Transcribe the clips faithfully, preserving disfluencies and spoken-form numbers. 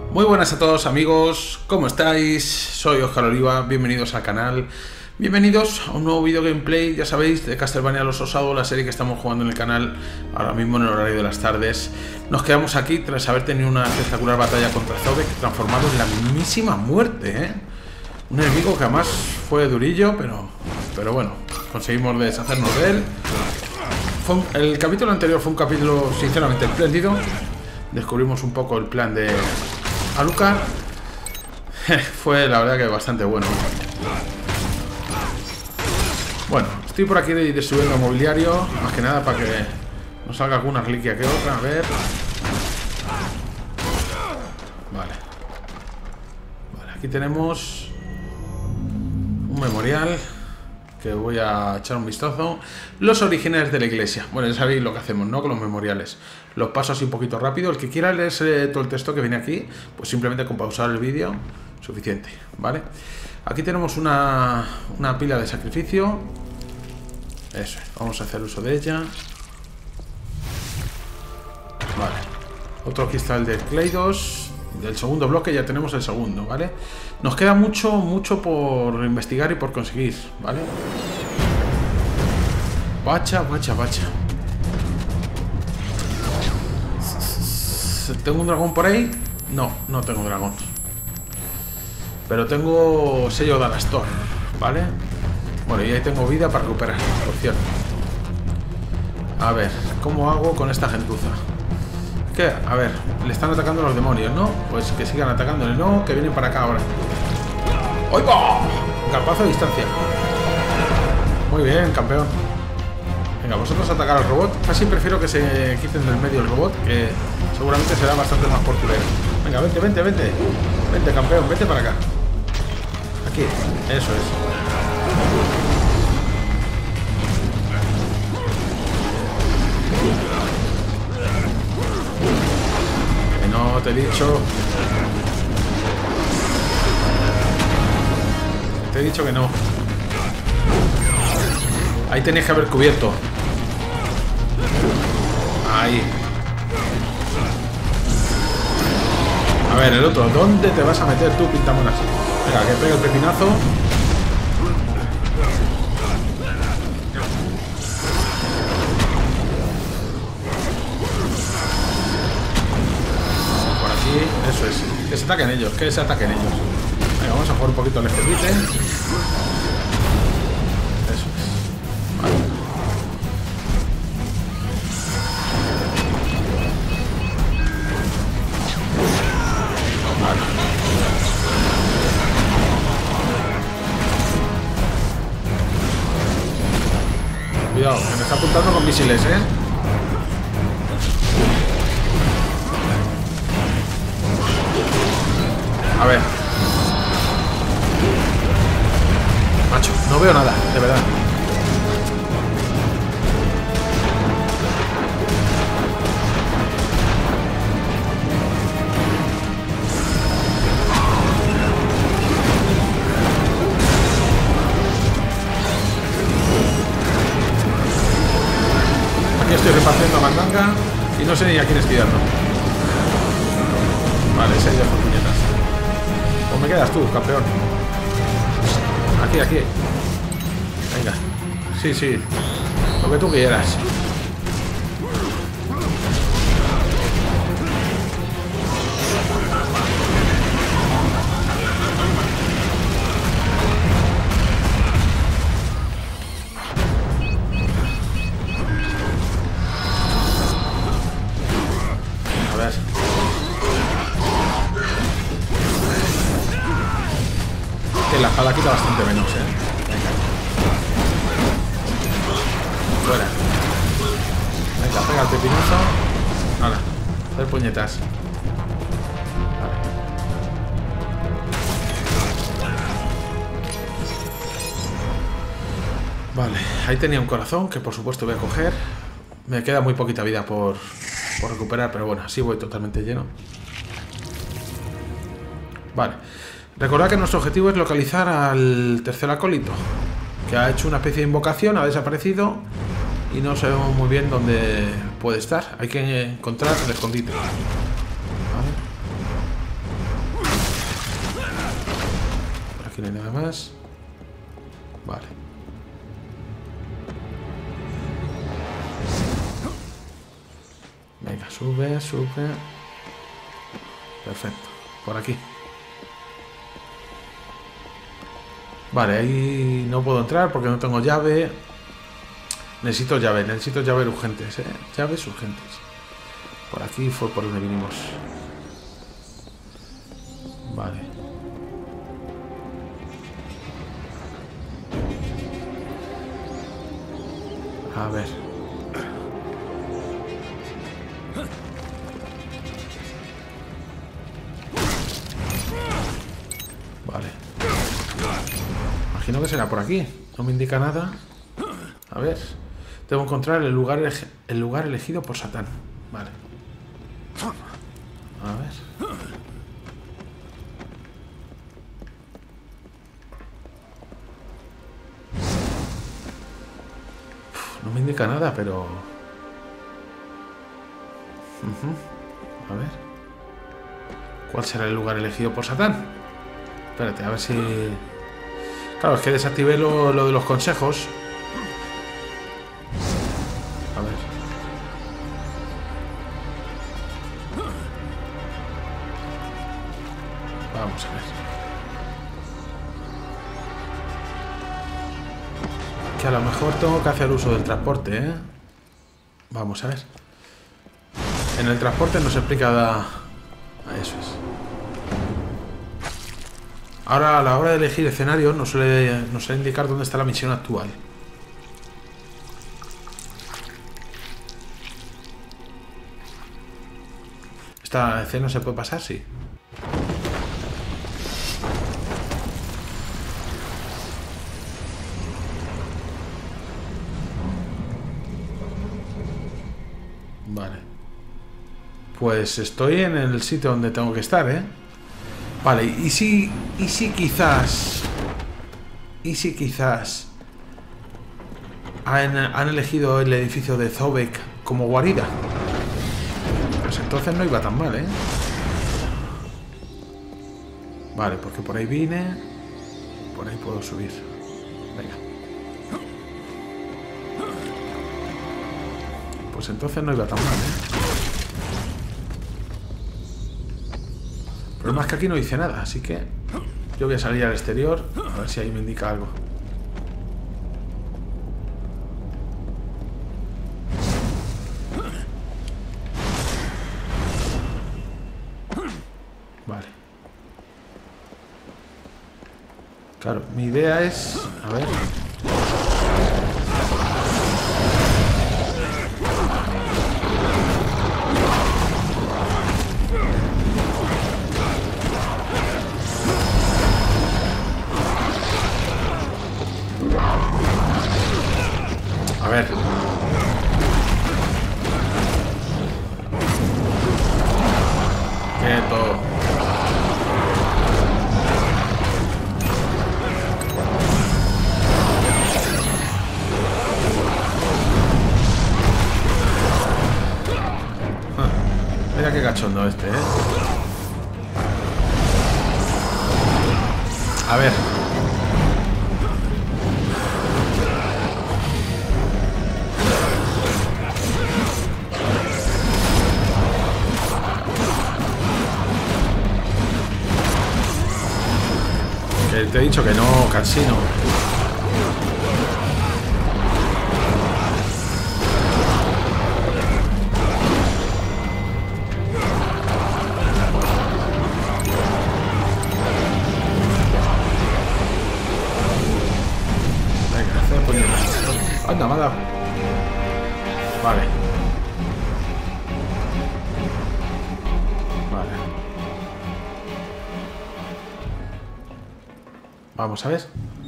Muy buenas a todos amigos, ¿cómo estáis? Soy Óscar Oliva, bienvenidos al canal. Bienvenidos a un nuevo video gameplay, ya sabéis, de Castlevania Los Osados, la serie que estamos jugando en el canal ahora mismo en el horario de las tardes. Nos quedamos aquí tras haber tenido una espectacular batalla contra Zobek, transformado en la mismísima muerte, ¿eh? Un enemigo que además fue durillo, pero, pero bueno, conseguimos deshacernos de él. Fue un, el capítulo anterior fue un capítulo sinceramente espléndido. Descubrimos un poco el plan de Alucard. Fue la verdad que bastante bueno. Bueno, estoy por aquí distribuyendo mobiliario, más que nada para que nos salga alguna reliquia que otra. A ver. Vale. Vale, aquí tenemos un memorial que voy a echar un vistazo. Los orígenes de la iglesia. Bueno, ya sabéis lo que hacemos, ¿no? Con los memoriales. Los paso así un poquito rápido. El que quiera leerse todo el texto que viene aquí, pues simplemente con pausar el vídeo, suficiente, ¿vale? Aquí tenemos una, una pila de sacrificio. Eso, vamos a hacer uso de ella. Vale. Otro cristal de Kleidos. Del segundo bloque ya tenemos el segundo, ¿vale? Nos queda mucho, mucho por investigar y por conseguir, ¿vale? Bacha, bacha, bacha. ¿Tengo un dragón por ahí? No, no tengo dragón. Pero tengo sello de Alastor, ¿vale? Bueno, y ahí tengo vida para recuperar, por cierto. A ver, ¿cómo hago con esta gentuza? ¿Qué? A ver, le están atacando los demonios, ¿no? Pues que sigan atacándole, ¿no? Que vienen para acá ahora. ¡Ay, va! Garpazo de distancia. Muy bien, campeón. Venga, vosotros atacar al robot. Casi prefiero que se quiten del medio el robot, que seguramente será bastante más portulero. Venga, vente, vente, vente. Vente, campeón, vente para acá. Aquí, eso es. Que no, te he dicho. Te he dicho que no. Ahí tenéis que haber cubierto. Ahí. A ver, el otro. ¿Dónde te vas a meter tú, pintamonas? Venga, que pegue el pepinazo. Por aquí, eso es. Que se ataquen ellos, que se ataquen ellos. Venga, vamos a jugar un poquito al escondite. Eso es. Vale. Cuidado, que me está apuntando con misiles, ¿eh? A ver. Macho, no veo nada, de verdad. Aquí estoy repartiendo mandanga y no sé ni a quién estoy dando. Vale, se ha ido por puñetas. Pues me quedas tú, campeón. Aquí, aquí. Venga. Sí, sí. Lo que tú quieras. A ver. Que la espada quita bastante menos, eh. Venga. Fuera. Venga, pega el pepinazo. Ahora, hacer puñetas. Vale. Vale, ahí tenía un corazón que por supuesto voy a coger. Me queda muy poquita vida por, por recuperar, pero bueno, así voy totalmente lleno. Vale. Recordad que nuestro objetivo es localizar al tercer acólito, que ha hecho una especie de invocación, ha desaparecido y no sabemos muy bien dónde puede estar. Hay que encontrar el escondite. Vale. Aquí no hay nada más. Vale. Venga, sube, sube. Perfecto. Por aquí. Vale, ahí no puedo entrar porque no tengo llave. Necesito llave, necesito llaves urgentes, ¿eh? Llaves urgentes. Por aquí fue por donde vinimos. Vale. A ver. Vale. Imagino que será por aquí. No me indica nada. A ver. Debo encontrar el lugar, el lugar elegido por Satán. Vale. A ver. Uf, no me indica nada, pero... Uh-huh. A ver. ¿Cuál será el lugar elegido por Satán? Espérate, a ver si... Claro, es que desactivé lo, lo de los consejos. A ver. Vamos a ver. Que a lo mejor tengo que hacer uso del transporte, ¿eh? Vamos a ver. En el transporte nos explica... Da... Eso es. Ahora, a la hora de elegir escenario, nos suele, nos suele indicar dónde está la misión actual. ¿Esta escena se puede pasar? Sí. Vale. Pues estoy en el sitio donde tengo que estar, ¿eh? Vale, y si, y si quizás, y si quizás han, han elegido el edificio de Zobek como guarida, pues entonces no iba tan mal, ¿eh? Vale, porque por ahí vine, por ahí puedo subir. Venga. Pues entonces no iba tan mal, ¿eh? El problema es que aquí no dice nada, así que yo voy a salir al exterior a ver si ahí me indica algo. Vale. Claro, mi idea es... A ver... A ver. Quieto. Ah, mira qué cachondo este, ¿eh? A ver. Te he dicho que no, cansino. Venga, hacer poniendo. Anda, me ha dado. Vale. Vale. Vamos a ver.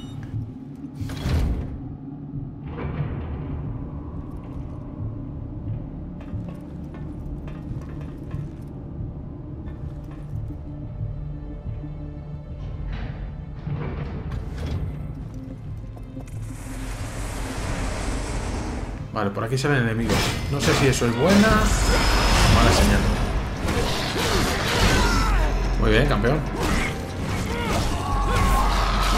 Vale, por aquí salen enemigos. No sé si eso es buena o mala señal. Muy bien, campeón.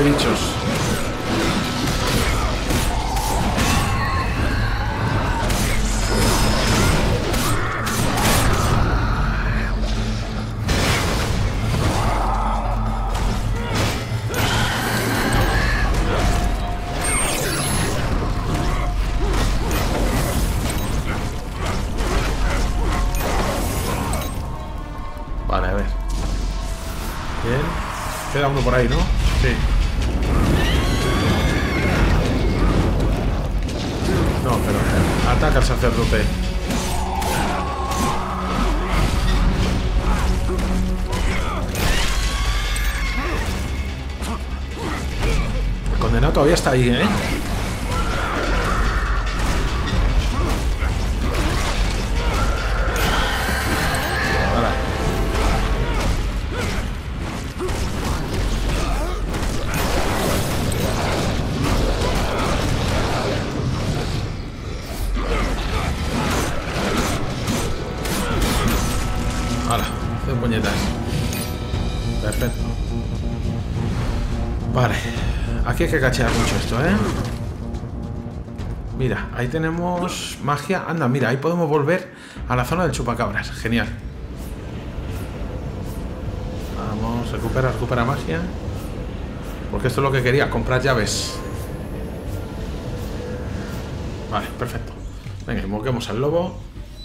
de bichos. Vale, a ver. Bien. Queda uno por ahí, ¿no? Sí. No, pero ataca al sacerdote. El condenado todavía está ahí, ¿eh? Hala, hace puñetas. Perfecto. Vale. Aquí hay que cachear mucho esto, ¿eh? Mira, ahí tenemos magia. Anda, mira, ahí podemos volver a la zona del chupacabras. Genial. Vamos, recupera, recupera magia. Porque esto es lo que quería, comprar llaves. Vale, perfecto. Venga, invoquemos al lobo.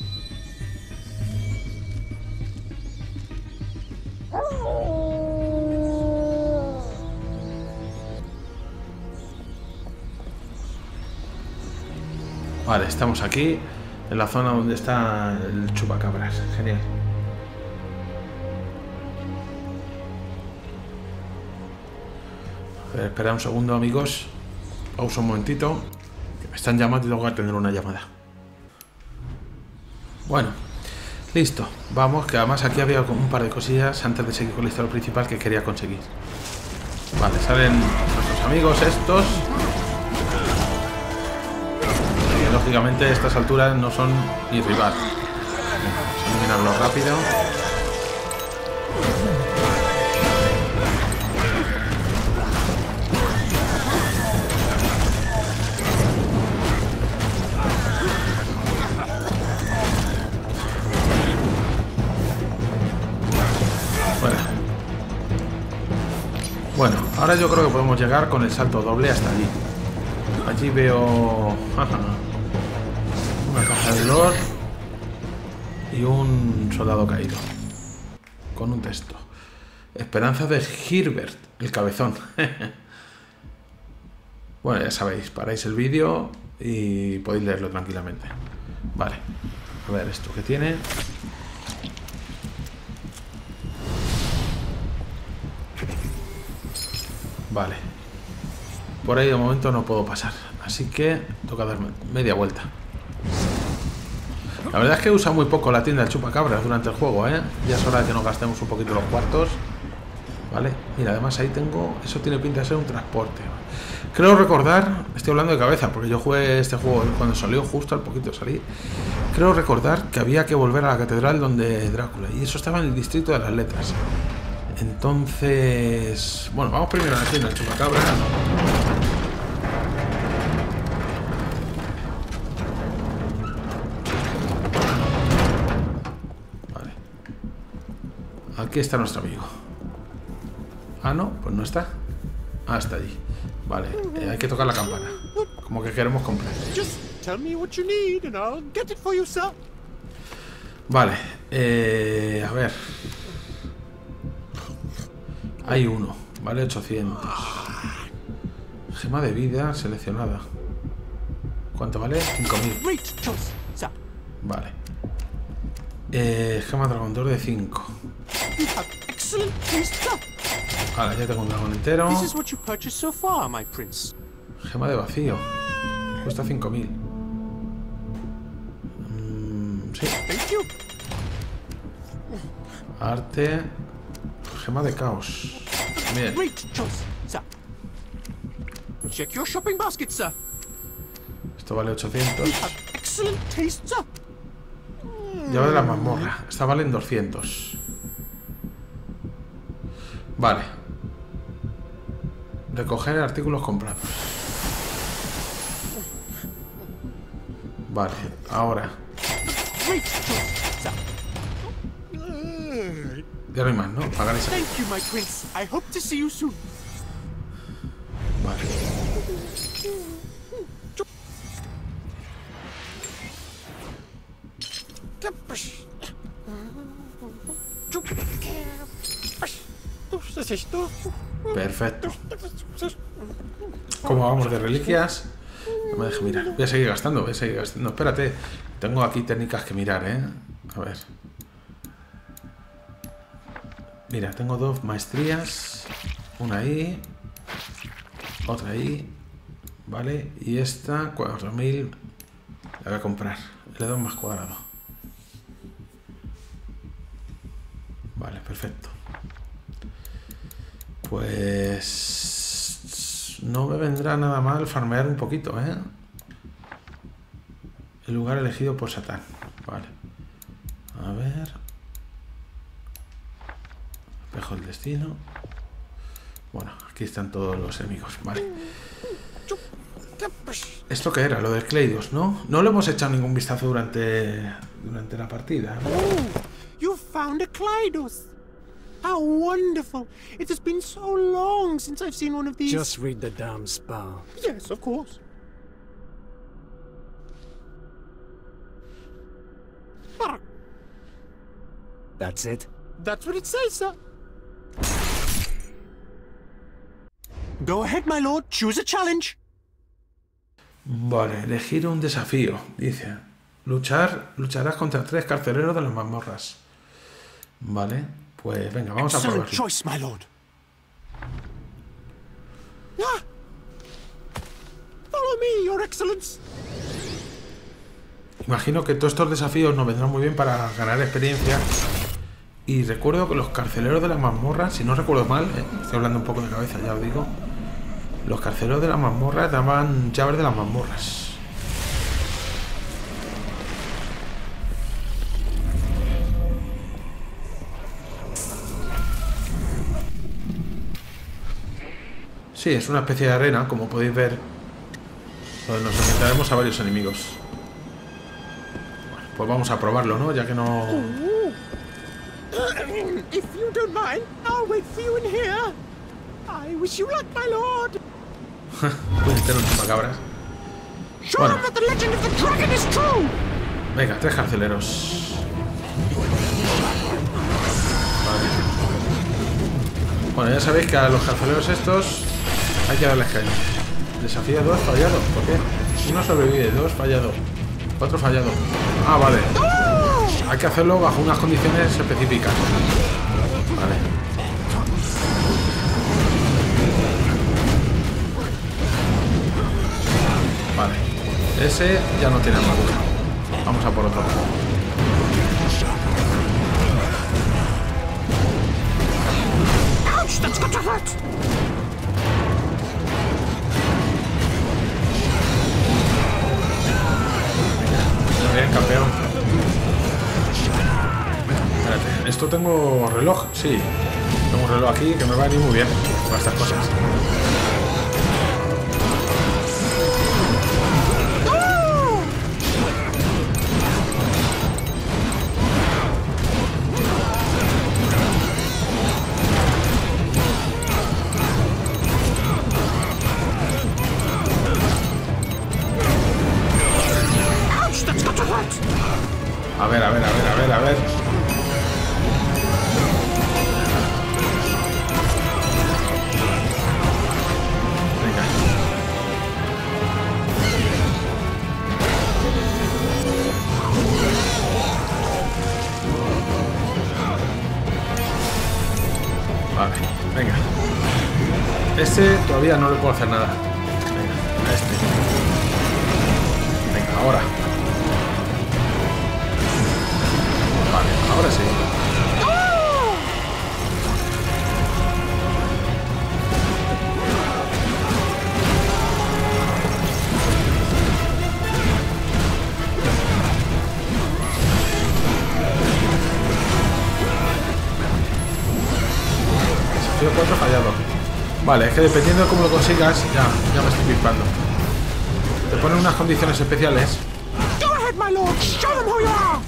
Vale, estamos aquí, en la zona donde está el chupacabras. Genial. A ver, espera un segundo, amigos. Pausa un momentito. Que me están llamando y tengo que atender una llamada. Bueno, listo. Vamos, que además aquí había un par de cosillas antes de seguir con la historia principal que quería conseguir. Vale, salen nuestros amigos estos. Lógicamente a estas alturas no son ni rival. Vamos a eliminarlo rápido. Bueno. Bueno, ahora yo creo que podemos llegar con el salto doble hasta allí. Allí veo... una caja de olor y un soldado caído con un texto. Esperanza de Herbert, el cabezón. Bueno, ya sabéis, paráis el vídeo y podéis leerlo tranquilamente. Vale, a ver esto que tiene. Vale, por ahí de momento no puedo pasar, así que toca darme media vuelta. La verdad es que usa muy poco la tienda del chupacabras durante el juego, ¿eh? Ya es hora de que nos gastemos un poquito los cuartos. Vale, mira, además ahí tengo... Eso tiene pinta de ser un transporte. Creo recordar... Estoy hablando de cabeza, porque yo jugué este juego cuando salió, justo al poquito salí. Creo recordar que había que volver a la catedral donde Drácula. Y eso estaba en el distrito de las letras. Entonces... Bueno, vamos primero a la tienda del chupacabras. Aquí está nuestro amigo. Ah, no, pues no está. Ah, está allí. Vale, eh, hay que tocar la campana. Como que queremos comprar. Vale, eh, a ver. Hay uno, vale, ochocientos. Gema de vida seleccionada. ¿Cuánto vale? cinco mil. Vale. Eh, gema dragón dos de cinco. Vale, ya tengo un dragón entero. Gema de vacío. Cuesta cinco mil. Mm, sí. Arte. Gema de caos. Bien. Esto vale ochocientos. Llave de la mazmorra. Esta vale en doscientos. Vale. recoger artículos comprados. Vale, ahora. Ya no hay más, ¿no? Pagar esa. Vale. Perfecto. ¿Cómo vamos de reliquias? No me deje mirar. Voy a seguir gastando, voy a seguir gastando. Espérate. Tengo aquí técnicas que mirar, ¿eh? A ver. Mira, tengo dos maestrías. Una ahí. Otra ahí. Vale. Y esta, cuatro mil. La voy a comprar. Le doy más cuadrado. Vale, perfecto. Pues... no me vendrá nada mal farmear un poquito, ¿eh? El lugar elegido por Satán. Vale. A ver... espejo del destino. Bueno, aquí están todos los enemigos. Vale. ¿Esto qué era? Lo del Kleidos, ¿no? No le hemos echado ningún vistazo durante... durante la partida, ¿no? You found a Kleidos! How wonderful! It has been so long since I've seen one of these. Just read the damn spell. Yes, of course. That's it? That's what it says, sir. Go ahead, my lord. Choose a challenge. Vale, elegir un desafío. Dice, luchar, lucharás contra tres carceleros de las mazmorras. Vale, pues venga, vamos a Excellent probarlo. choice, my lord. Ah! Follow me, your excellence. Imagino que todos estos desafíos nos vendrán muy bien para ganar experiencia. Y recuerdo que los carceleros de las mazmorras, si no recuerdo mal, eh, estoy hablando un poco de cabeza, ya os digo. Los carceleros de las mazmorras daban llaves de las mazmorras. Sí, es una especie de arena, como podéis ver, donde nos enfrentaremos a varios enemigos. Bueno, pues vamos a probarlo, ¿no? Ya que no... If you don't mind, I'll wait for you in here. I wish you luck, my lord. Voy a meter un chupacabras. Show Bueno. them that the legend of the dragon is true. Venga, tres carceleros. Vale. Bueno, ya sabéis que a los carceleros estos hay que darles caña. Desafío dos, fallado. ¿Por qué? Uno sobrevive, dos, fallado. Cuatro, fallado. Ah, vale. Hay que hacerlo bajo unas condiciones específicas. Vale. Vale. Ese ya no tiene armadura. Vamos a por otro. Ouch, that's got to hurt. Muy bien, campeón. Espérate, ¿esto tengo reloj? Sí. Tengo un reloj aquí que me va a venir muy bien para estas cosas. Ouch, that's got to hurt. A ver, a ver, a ver, a ver, a ver. Venga. Vale, venga. Este todavía no le puedo hacer nada. Venga, a este. Venga, ahora. Vale, ahora sí. Desafío cuatro fallado. Vale, es que dependiendo de cómo lo consigas, ya, ya me estoy pispando. Te ponen unas condiciones especiales. Go ahead, my lord. Show them who you are.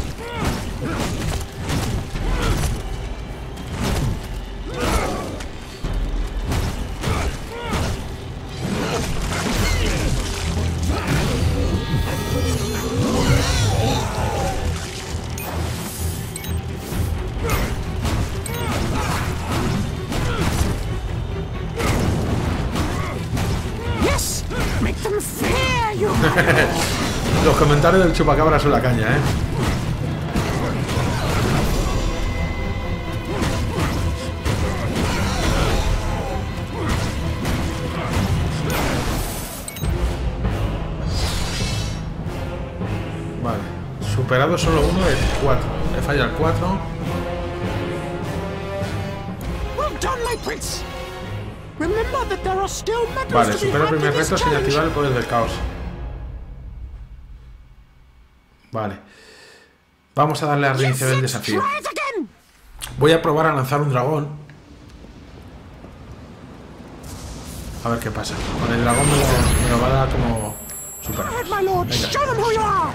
Yes, make them fear you. Los comentarios del chupacabra son la caña, ¿eh? Vale. Superado solo uno de cuatro. Le falla el cuatro. Well done, my prince. Remember that there are still medals Vale, to be supera el had in primer this reto sin challenge. activar el poder del caos. Vale. Vamos a darle a reiniciar el Yes, let's desafío. try it again. Voy a probar a lanzar un dragón. A ver qué pasa. Con el dragón me lo, me lo va a dar como superar. Go ahead, my lord. Venga. Show them who you are.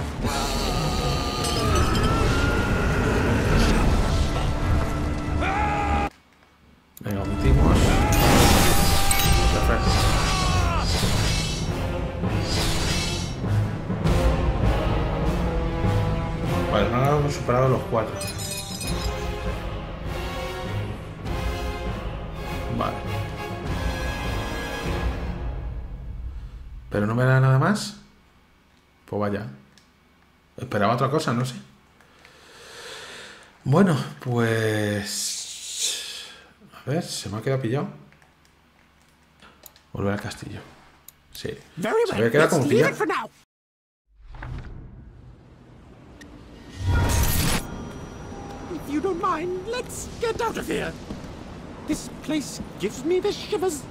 Venga, omitimos. Perfecto. Vale, no hemos superado los cuatro. Vale. ¿Pero no me da nada más? Pues vaya. Esperaba otra cosa, no sé. Bueno, pues... A ver, se me ha quedado pillado. Volver al castillo. Sí. Very Se well. me queda Let's como leave pillado. it for now. If you don't mind, let's get out of here. This place gives me the shivers.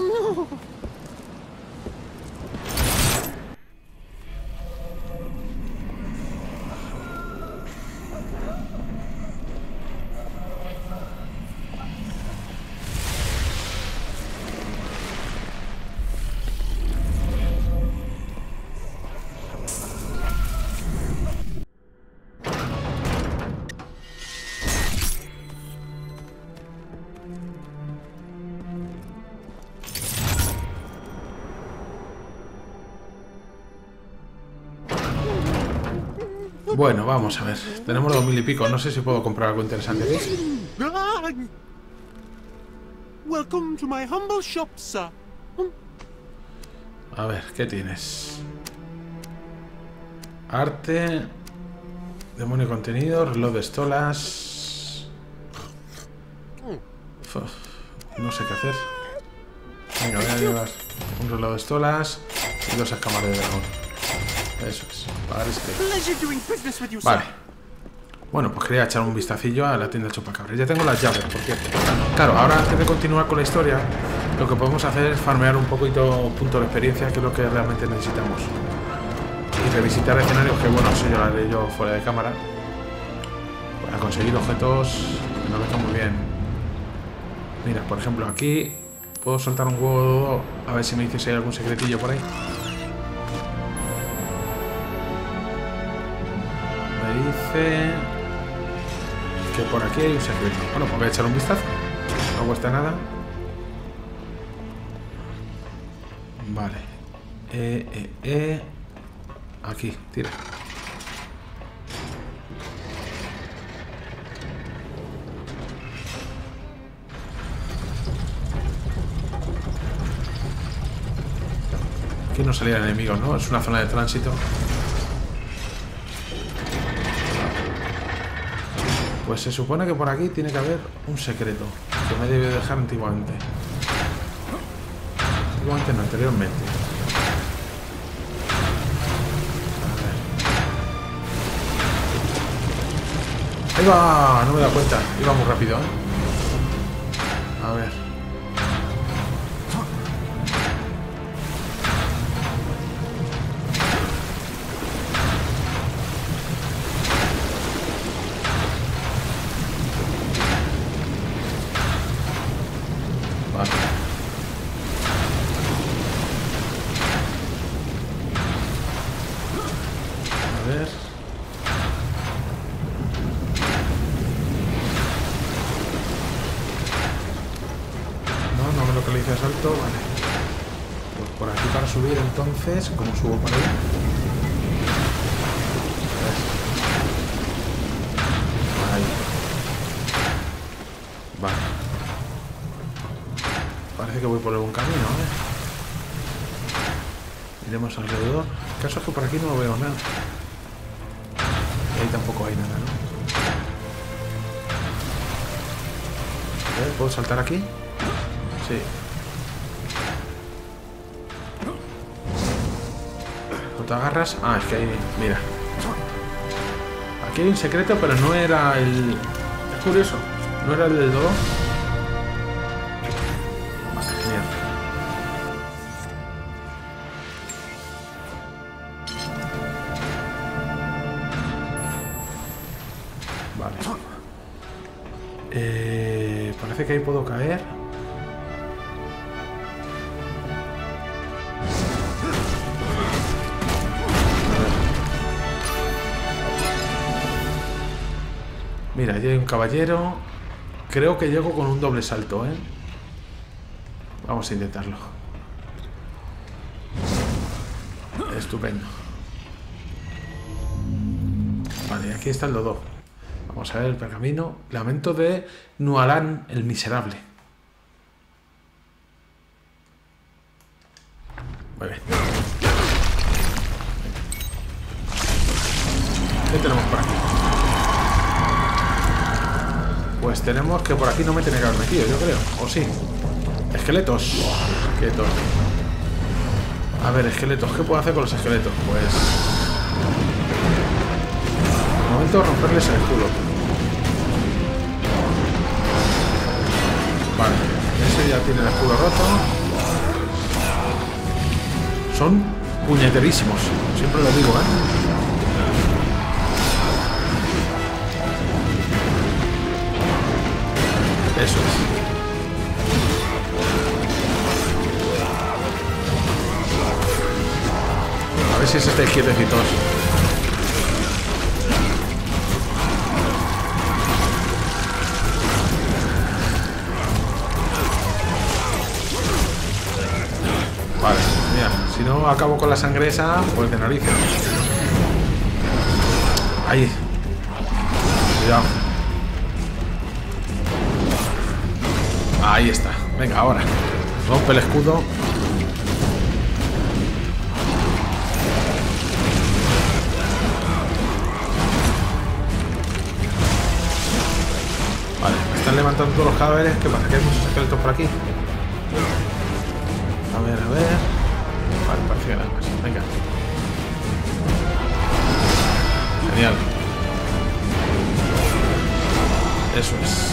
Bueno, vamos a ver. Tenemos dos mil y pico. No sé si puedo comprar algo interesante aquí. Ah. Welcome to my humble shop, sir. A ver, ¿qué tienes? Arte. Demonio contenido. Reloj de estolas. Uf, no sé qué hacer. Venga, voy a llevar un reloj de estolas y dos escamas de dragón. Eso es. Parece que... Pleasure doing business with you, Vale. sir. Bueno, pues quería echar un vistacillo a la tienda Chupacabras. Ya tengo las llaves, por cierto. Claro, ahora antes de continuar con la historia, lo que podemos hacer es farmear un poquito puntos de experiencia, que es lo que realmente necesitamos. Y revisitar escenarios, que bueno, eso yo lo haré yo fuera de cámara. Para conseguir objetos que nos dejan muy bien. Mira, por ejemplo, aquí puedo soltar un huevo de dodo, a ver si me dice si hay algún secretillo por ahí. Me dice que por aquí hay un secreto. Bueno, pues voy a echar un vistazo. No cuesta nada. Vale. Eh, eh, eh. Aquí, tira. Aquí no salían enemigos, ¿no? Es una zona de tránsito. Pues se supone que por aquí tiene que haber un secreto que me debió dejar antiguamente. Antiguamente no, anteriormente. A ver. Ahí va, no me da cuenta. Iba muy rápido, ¿eh? A ver. esto, vale. Pues por aquí para subir entonces, ¿cómo subo para allá? Ahí. Vale. Parece que voy por el buen camino, ¿eh? Iremos alrededor. El caso es que por aquí no veo nada. Y ahí tampoco hay nada, ¿no? A ver, ¿puedo saltar aquí? Sí. ¿No te agarras? Ah, es que ahí... Mira. Aquí hay un secreto, pero no era el... Es curioso. No era el del dodo. Vale, genial. Vale. Eh, parece que ahí puedo caer. Mira, allí hay un caballero. Creo que llego con un doble salto, ¿eh? Vamos a intentarlo. Estupendo. Vale, aquí está el dodo. Vamos a ver el pergamino. Lamento de Nualan el Miserable. Muy bien. ¿Qué tenemos por aquí? Pues tenemos que por aquí no me tiene que haber metido, yo creo. ¿O sí? Esqueletos. Quietos. A ver, esqueletos. ¿Qué puedo hacer con los esqueletos? Pues... de momento romperles el escudo. Vale. Ese ya tiene el escudo roto. Son puñeterísimos. Siempre lo digo, ¿eh? Eso es. A ver si se estáis quietecitos. Vale, mira, si no acabo con la sangre esa, pues de narices. Ahí. Cuidado. Ahí está. Venga, ahora. Rompe el escudo. Vale, me están levantando todos los cadáveres. ¿Qué pasa? Que hay muchos esqueletos por aquí. A ver, a ver. Vale, parece que nada más. Venga. Genial. Eso es.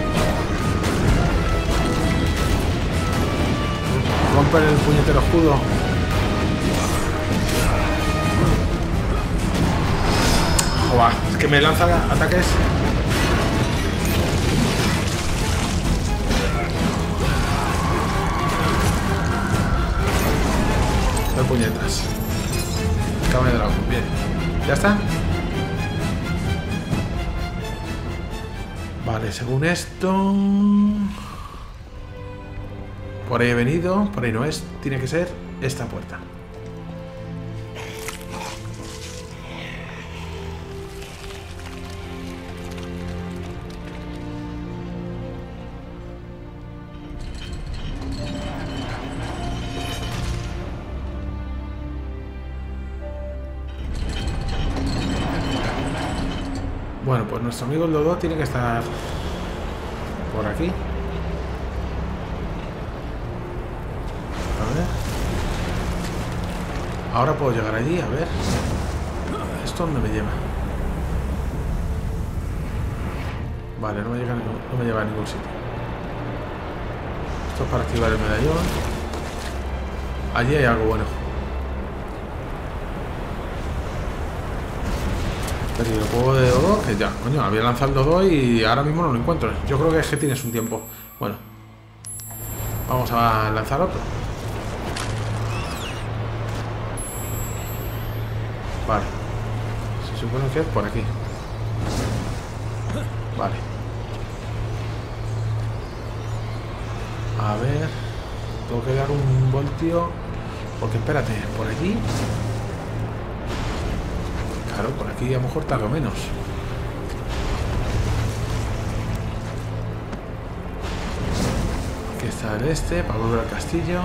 Romper el puñetero escudo. Joder, es que me lanza ataques. De puñetas. Cama de dragón. Bien. ¿Ya está? Vale, según esto... por ahí he venido, por ahí no es, tiene que ser esta puerta. Bueno, pues nuestro amigo el dodo tiene que estar por aquí. Ahora puedo llegar allí, a ver. ¿Esto dónde me lleva? Vale, no me, llega, no me lleva a ningún sitio. Esto es para activar el medallón. Allí hay algo bueno. Pero el juego de dodo, que ya, coño, había lanzado el dodo y ahora mismo no lo encuentro. Yo creo que es que tienes un tiempo. Bueno, vamos a lanzar otro. Vale. Se supone que es por aquí. Vale. A ver. Tengo que dar un voltio. Porque espérate, por aquí. Claro, por aquí a lo mejor tardo menos. Aquí está el este, para volver al castillo.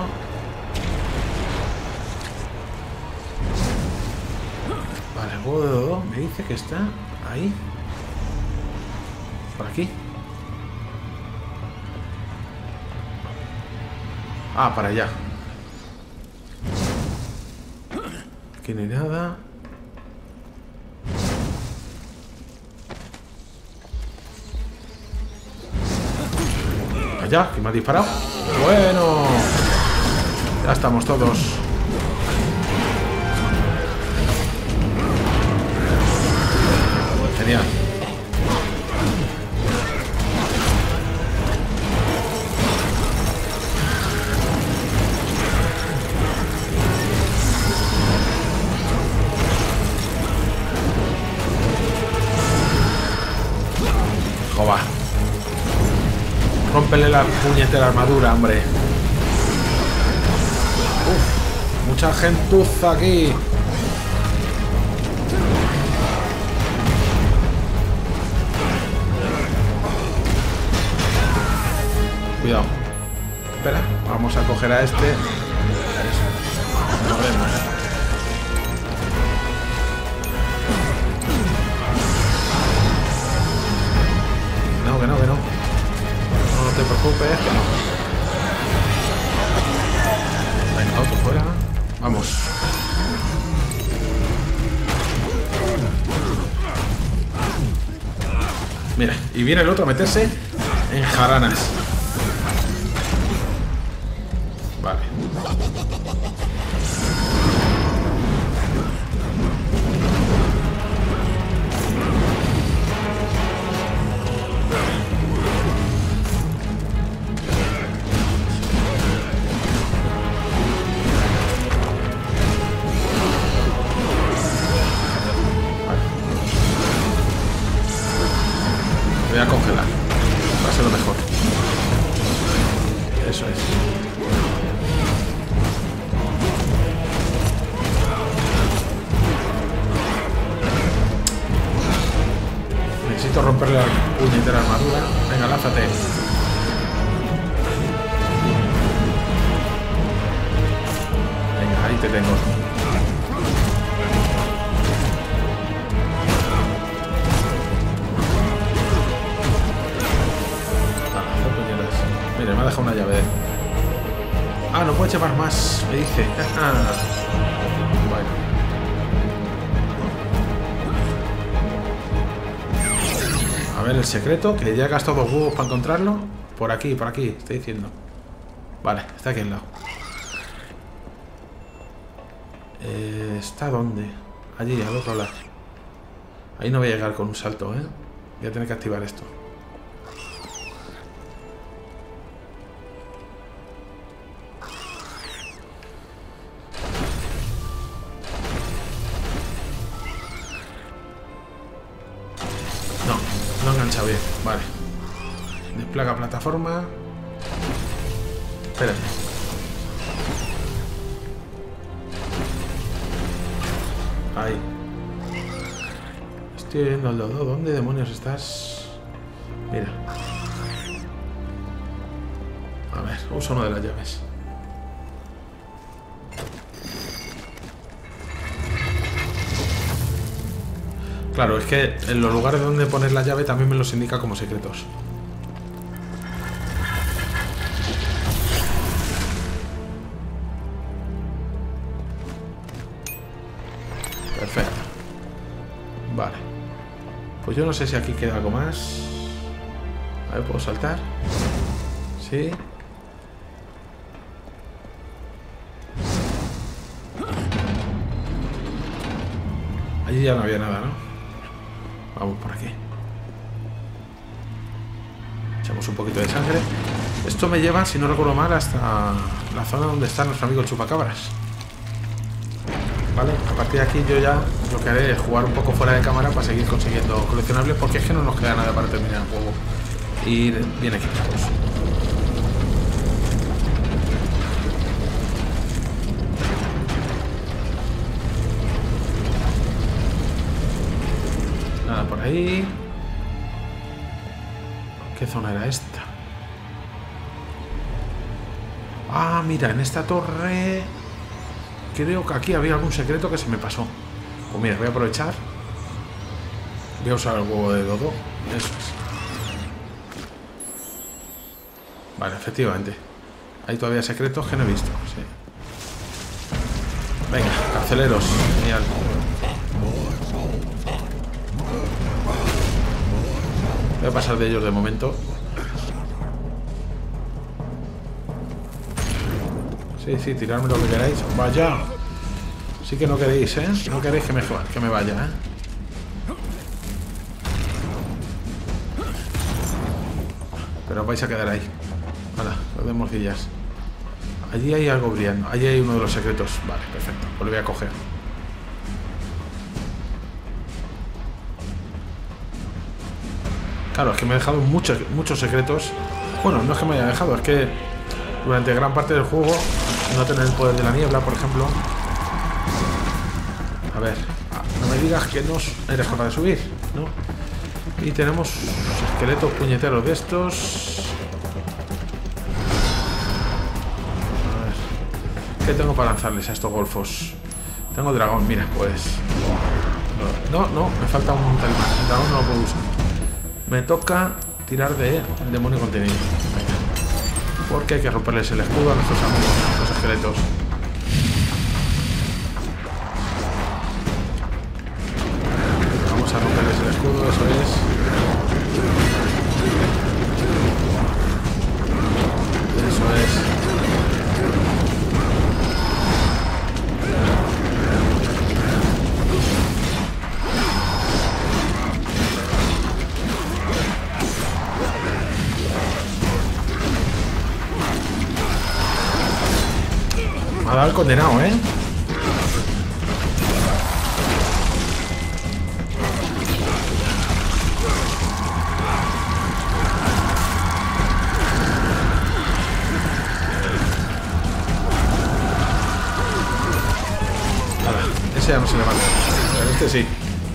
Vale, el huevo de Dodo me dice que está ahí. Por aquí. Ah, para allá. Aquí no hay nada. Allá, que me ha disparado. Bueno. Ya estamos todos. Genial. Joba. Rómpele la puñetera armadura, hombre. Uf, mucha gentuza aquí. Cuidado. Espera, vamos a coger a este. Nos vemos. No, que no, que no. No te preocupes, que no. Venga, otro fuera. Vamos. Mira, y viene el otro a meterse en jaranas. Vale. Voy a congelar. Va a ser lo mejor. Eso es. Necesito romperle la puñetera armadura. Venga, lánzate. Venga, ahí te tengo. Mira, me ha dejado una llave. Ah, no puede llevar más, me dice. Bueno. A ver el secreto, que ya he gastado dos huevos para encontrarlo. Por aquí, por aquí, estoy diciendo. Vale, está aquí al lado. Eh, ¿Está dónde? Allí, al otro lado. Ahí no voy a llegar con un salto, ¿eh? Voy a tener que activar esto. No engancha bien, vale. Desplaga plataforma. Espérate. Ahí. Estoy viendo el dodo. ¿Dónde demonios estás? Mira. A ver, uso una de las llaves. Claro, es que en los lugares donde poner la llave también me los indica como secretos. Perfecto. Vale. Pues yo no sé si aquí queda algo más. A ver, ¿puedo saltar? Sí. Allí ya no había nada, ¿no? Vamos por aquí. Echamos un poquito de sangre. Esto me lleva, si no recuerdo mal, hasta la zona donde está nuestro amigo el chupacabras. Vale, a partir de aquí yo ya lo que haré es jugar un poco fuera de cámara para seguir consiguiendo coleccionables, porque es que no nos queda nada para terminar el juego. Ir bien equipados. Nada por ahí. ¿Qué zona era esta? Ah, mira, en esta torre creo que aquí había algún secreto que se me pasó. Pues mira, voy a aprovechar. Voy a usar el huevo de dodo. Eso es. Vale, efectivamente. Hay todavía secretos que no he visto. Sí. Venga, carceleros. Genial. Voy a pasar de ellos de momento. Sí, sí, tirarme lo que queráis. Vaya. Sí que no queréis, ¿eh? No queréis que me, que me vaya, ¿eh? Pero vais a quedar ahí. Hala, los de morcillas. Allí hay algo brillando. Allí hay uno de los secretos. Vale, perfecto. Pues lo voy a coger. Claro, es que me he dejado muchos, muchos secretos. Bueno, no es que me haya dejado, es que durante gran parte del juego no tener el poder de la niebla, por ejemplo. A ver, no me digas que no eres capaz de subir, ¿no? Y tenemos esqueletos puñeteros de estos. A ver, ¿qué tengo para lanzarles a estos golfos? Tengo dragón, mira, pues... No, no, me falta un talismán. El dragón no lo puedo usar. Me toca tirar de demonio contenido. Venga. Porque hay que romperles el escudo a nuestros amigos, los esqueletos. Vamos a romperles el escudo, eso es. Eso es. Me ha dado el condenado, ¿eh? Ahora, ese ya no se levanta. Pero este sí.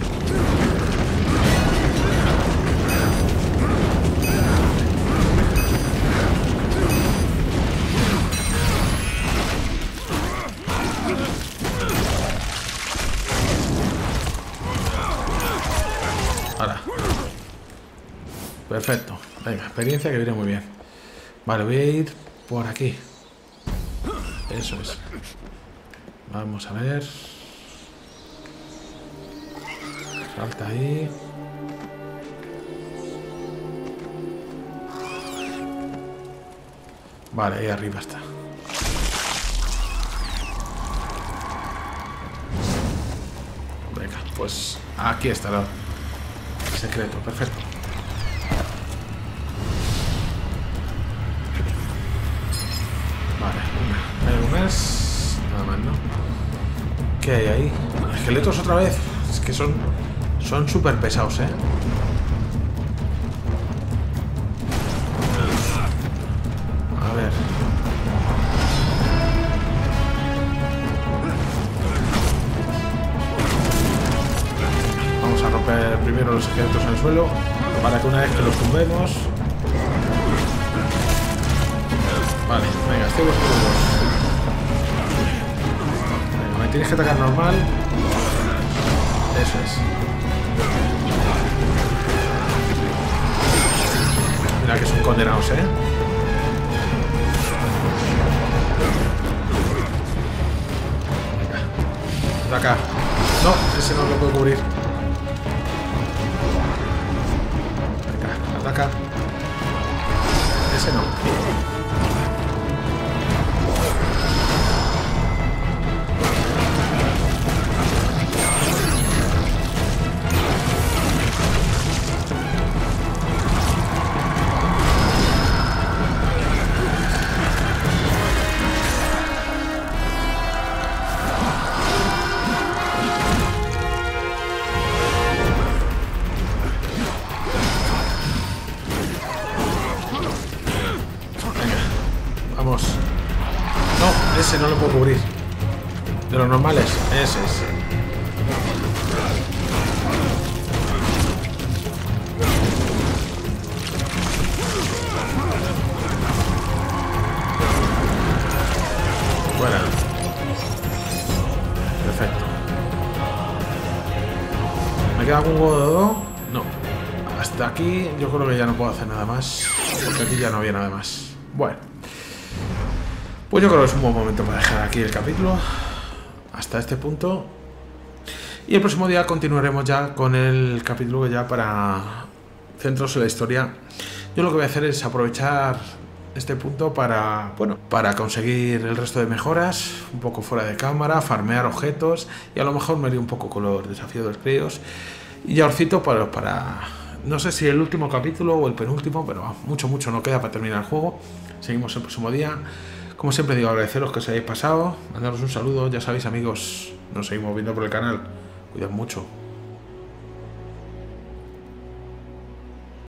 Perfecto. Venga, experiencia que viene muy bien. Vale, voy a ir por aquí. Eso es. Vamos a ver. Salta ahí. Vale, ahí arriba está. Venga, pues aquí estará el secreto. Perfecto. Más. Nada más, ¿no? ¿Qué hay ahí? Esqueletos otra vez. Es que son son súper pesados, ¿eh? A ver. Vamos a romper primero los esqueletos en el suelo para que una vez que los tumbemos. Vale, venga, estoy los turnos. Tienes que atacar normal. Eso es. Mira que son condenados, ¿eh? Venga. Ataca. No, ese no lo puedo cubrir. Venga, ataca. Ese no. Ese no lo puedo cubrir. De los normales, ese es. hasta aquí yo creo que ya no puedo hacer nada más, porque aquí ya no había nada más. Bueno, pues yo creo que es un buen momento para dejar aquí el capítulo hasta este punto. Y el próximo día continuaremos ya con el capítulo ya para centros en la historia. Yo lo que voy a hacer es aprovechar este punto para, bueno, para conseguir el resto de mejoras, un poco fuera de cámara, farmear objetos y a lo mejor me iré un poco con los desafíos de los críos. Y ya os cito para, para, no sé si el último capítulo o el penúltimo, pero mucho, mucho no queda para terminar el juego. Seguimos el próximo día. Como siempre digo, agradeceros que os hayáis pasado, mandaros un saludo, ya sabéis amigos, nos seguimos viendo por el canal. Cuidad mucho.